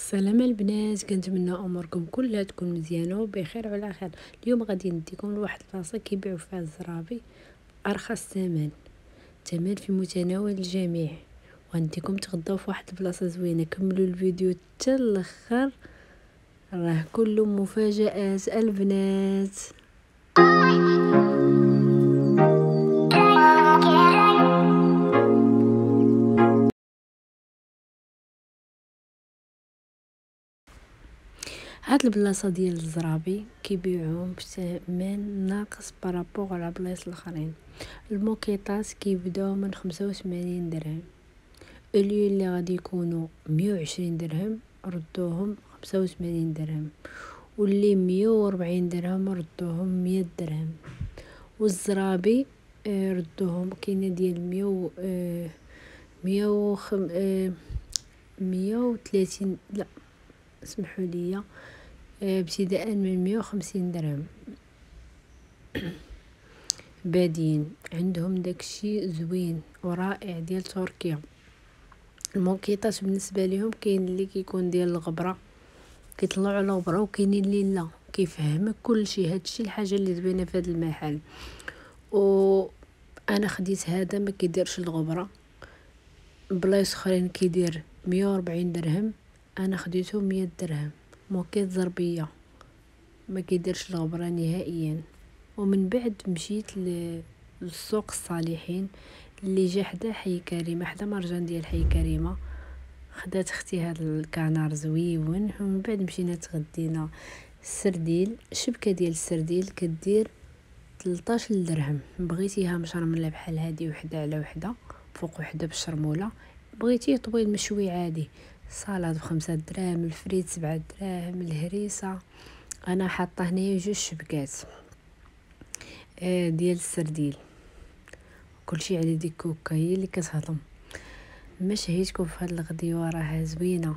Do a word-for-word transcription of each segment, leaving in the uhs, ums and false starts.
السلامة البنات، كنتمنى اموركم كلها تكون مزيانه وبخير وعلى خير. اليوم غادي نديكم لواحد البلاصه كيبيعوا فيها الزرابي ارخص ثمن ثمن في متناول الجميع، وغنديكم تغداو في واحد البلاصه زوينه. كملوا الفيديو حتى الاخر، راه كله مفاجآت البنات. هاد البلاصه ديال الزرابي كيبيعوهم بثمن ناقص بارابور على بلايص الاخرين. الموكيطات كيبداو من خمسة وثمانين درهم، اليو اللي غادي يكونوا مية وعشرين درهم ردوهم خمسة وثمانين درهم، واللي مية وربعين درهم ردوهم مية درهم. والزرابي آه ردوهم كاينه ديال مية آه مية وخم آه مية وثلاثين، لا اسمحوا لي، آه ابتداء من مية وخمسين درهم بادين. عندهم داكشي زوين ورائع ديال تركيا. الموكيطات بالنسبه لهم كاين اللي كيكون ديال الغبره، كيطلعوا على الغبره، وكاينين اللي لا كيفهمك كلشي. هادشي الحاجه اللي زوينه في هذا المحل. و انا خديت هذا ما كيديرش الغبره، بلايص اخرين كيدير مية وربعين درهم، انا خديته مية درهم. موكيط زربيه ما كيديرش الغبره نهائيا. ومن بعد مشيت للسوق الصالحين اللي جا حدا حي كريمه، حدا مرجان ديال حي كريمه. خدات اختي هذا الكنار زويون، ومن بعد مشينا تغدينا. السرديل، شبكه ديال السرديل كدير ثلاثة عشر درهم. بغيتيها مشرمله بحال هذه وحده على وحده فوق وحده بالشرموله، بغيتيه طويل مشوي عادي صالاد بخمسة دراهم، الفريت سبعة دراهم، الهريسه. انا حاطه هنايا جوج شبكات آه ديال السرديل، كلشي على ديك كوكا هي اللي كتهضم. ما شهيتكم في هاد الغديوه، راها زوينه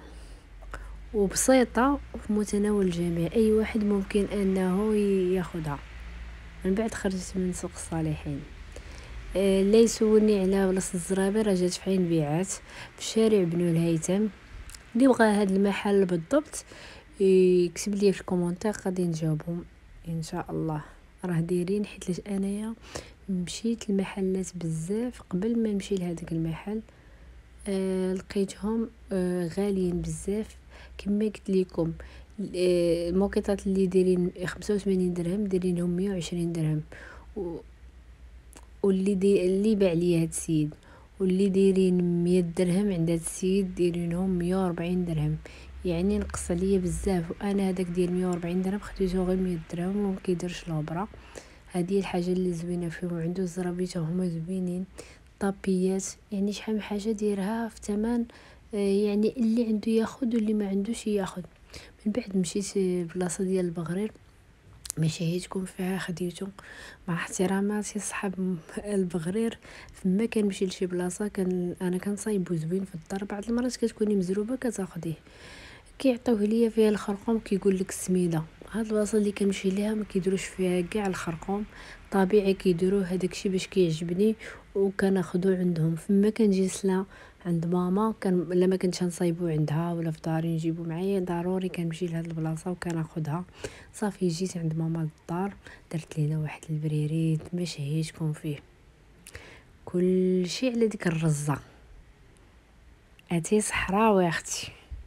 وبسيطه وفي متناول الجميع، اي واحد ممكن انه ياخذها. من بعد خرجت من سوق الصالحين. آه لا يسولني على بلاصه الزرابي، راه جات في عين بيعات في شارع بنو الهيثم. اللي بغى هاد المحل بالضبط يكتب لي في الكومونتير غادي نجاوبهم ان شاء الله. راه دايرين، حيت لاش انايا مشيت المحلات بزاف قبل ما نمشي لهذاك المحل، آه لقيتهم آه غاليين بزاف. كما قلت لكم آه الموكيطات اللي دايرين خمسة وثمانين درهم دايرينهم مية وعشرين درهم، و... واللي دي اللي باع لي هاد السيد واللي دايرين مية درهم عند هاد السيد دايرينهم مية وربعين درهم. يعني نقص عليا بزاف، وانا هذاك ديال مية وربعين درهم خديته غير مية درهم وما كيديرش الهبره. هذه الحاجه اللي زوينه فيهم. عنده الزرابيطه هما زوينين، طابيات، يعني شحال من حاجه دايرها في ثمن. آه يعني اللي عنده ياخذ واللي ما عندوش ياخذ. من بعد مشيت بلاصه ديال البغرير، ما شهيتكم فيها خديته. مع احتراماتي صحاب البغرير، فما كنمشي لشي بلاصه كان انا كنصايبو زوين في الدار، بعض المرات كتكوني مزروبه كتاخديه كيعطيوه ليا فيها الخرقوم، كيقول لك السميده. هاد البلاصه اللي كنمشي ليها ما كيديروش فيها كاع الخرقوم، طبيعي كيديروه هذاك الشيء باش كيعجبني وكناخذو عندهم. فما كنجي سلا عند ماما كان لا ما كنتش نصايبو عندها ولا في داري نجيبو معايا، ضروري كنمشي لهاد البلاصه وكناخذها. صافي جيت عند ماما للدار، درت لينا واحد البريريت ما شهيتكم فيه. كل شيء على ديك الرزه، اتي صحراوي اختي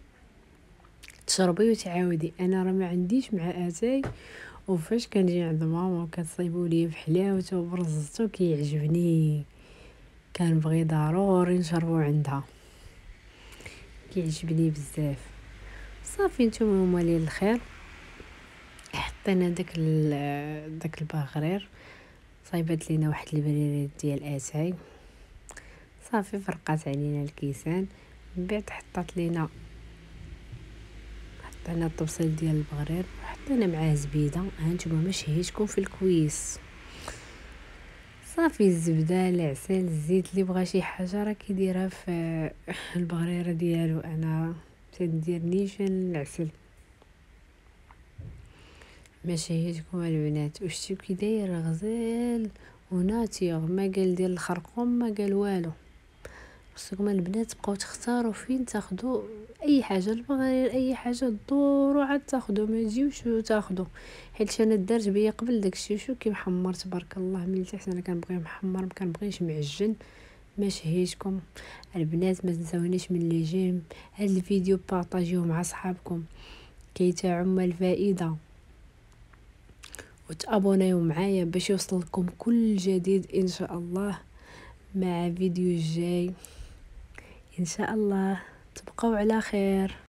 تشربي وتعاودي. انا راه ما عنديش مع اتاي، وفاش كنجي عند ماما وكتصايبوا لي بحلاوته وبرزته كيعجبني، كنبغي ضروري نشربو عندها، كيعجبني بزاف. صافي نتوما هما لي الخير. حطينا داك داك البغرير، صايبت لينا واحد البريريت ديال اتاي، صافي فرقات علينا الكيسان. من بعد حطات لينا حطينا الطبسيل ديال البغرير وحطينا معاه زبيده. هانتوما ما شهيتكم في الكويس. صافي الزبده، العسل، الزيت، اللي بغى شي حاجه راه كيديرها في البغريره ديالو. انا تندير نيشان العسل. ما شهيتكم البنات، وشتي كي داير غزال وناتيغ، ما قال ديال الخرقوم ما قال والو. خصكم البنات تبقاو تختاروا فين تاخدوا اي حاجه، المغير اي حاجه دوروا عاد تاخدوا، ما تجيوش تاخدوا. حيت انا دارت بيا قبل داكشي شو كي محمر تبارك الله ملي تحت، انا كنبغي محمر ما كنبغيش معجن. ما شهيتكم البنات ما تنساونيش من لي جيم، هاد الفيديو بارطاجيوه مع صحابكم كي تعم الفائده، وتابوناو معايا باش يوصلكم كل جديد ان شاء الله مع فيديو جاي ان شاء الله. تبقوا على خير.